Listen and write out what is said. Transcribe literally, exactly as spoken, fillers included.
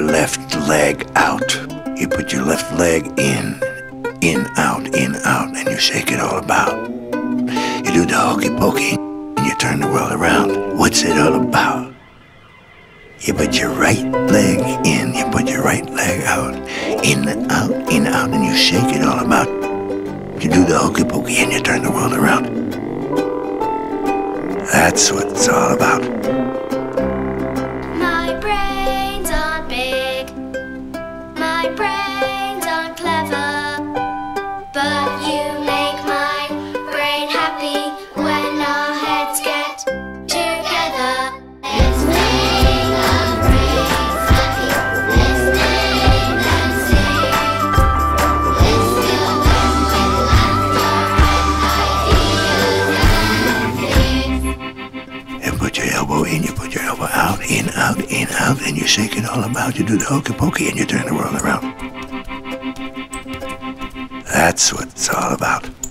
left leg out. You put your left leg in, in, out, in, out, and you shake it all about. You do the hokey pokey, and you turn the world around. What's it all about? You put your right leg in, you put your right leg out, in, out, in, out, and you shake it all about. You do the hokey pokey, and you turn the world around. That's what it's all about. My brains aren't big, my brains aren't clever, but you make my brain happy when our heads get together. Let's make our brains happy, let's name and sing. Let's fill them with laughter and ideas and things. You put your elbow in, you put your elbow out, in, out, in, out, and you shake it all about. You do the hokey pokey, and you turn the world around. That's what it's all about.